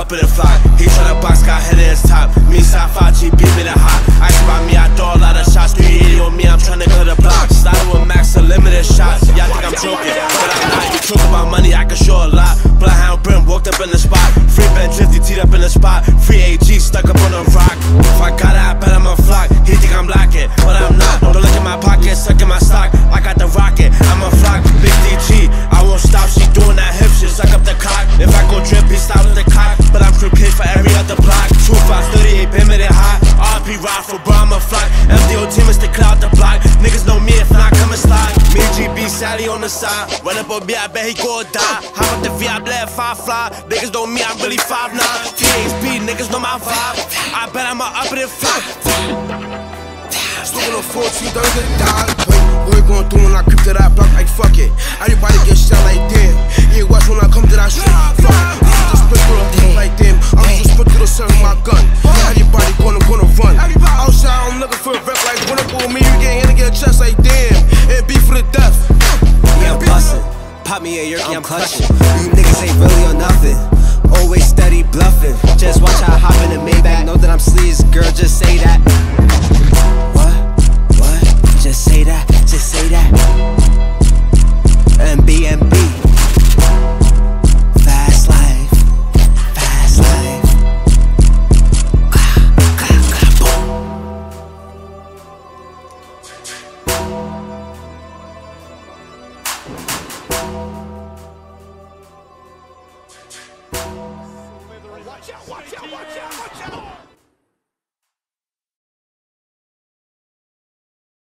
up in the flock. He tryna box, got head in his top. Me, Sci-Fi, G, beat me the hot. Ice about me, I throw a lot of shots. 380 on me, I'm tryna clear the block. Slide with Max, unlimited shots. Y'all think I'm joking, but I'm not. You talk about money, I can show a lot. Bloodhound Brim walked up in the spot. Free Ben Drifty teed up in the spot. Free AG stuck up on the rock. If I got it, I bet I'm a flock. He think I'm locking, but I'm not. Don't look at my pocket, suck in my sock. I got the rocket, I'm a flock. Big DG, I won't stop. She doing that hip shit, suck up the cock. If I go drip, he stop with the cock. But I'm crib kid for every other block. 2538, been with it hot. RP ride for bro, I'm a flock. FDO team is the cloud the block. Niggas know me if not, come and slide. Me GB Sally on the side. Run up on me, I bet he gon' die. Hop up the V, I bled 5 fly. Niggas know me, I'm really 5'9". THP, niggas know my vibe. I bet I'm up in the fly. Smoking on 14, don't get died. What we going through when I creep to that block like fuck it. Everybody get shot like damn. Yeah, watch when I come to that street. Fuck it. I'm just split through the thing like damn. I'm just split through the sun with my gun. Everybody gonna run. Outside, I'm looking for a rep like run up on me. You get in and get a chest like damn. It be for the death. Yeah, I'm bustin'. Pop me a yerky, I'm clutching. You niggas ain't really on nothing. Always steady bluffing. Just watch how I hop in the Maybach. Know that I'm sleaze, girl, just say that. Just say that, just say that. MB. Fast life, fast life. Watch out, watch out, watch out.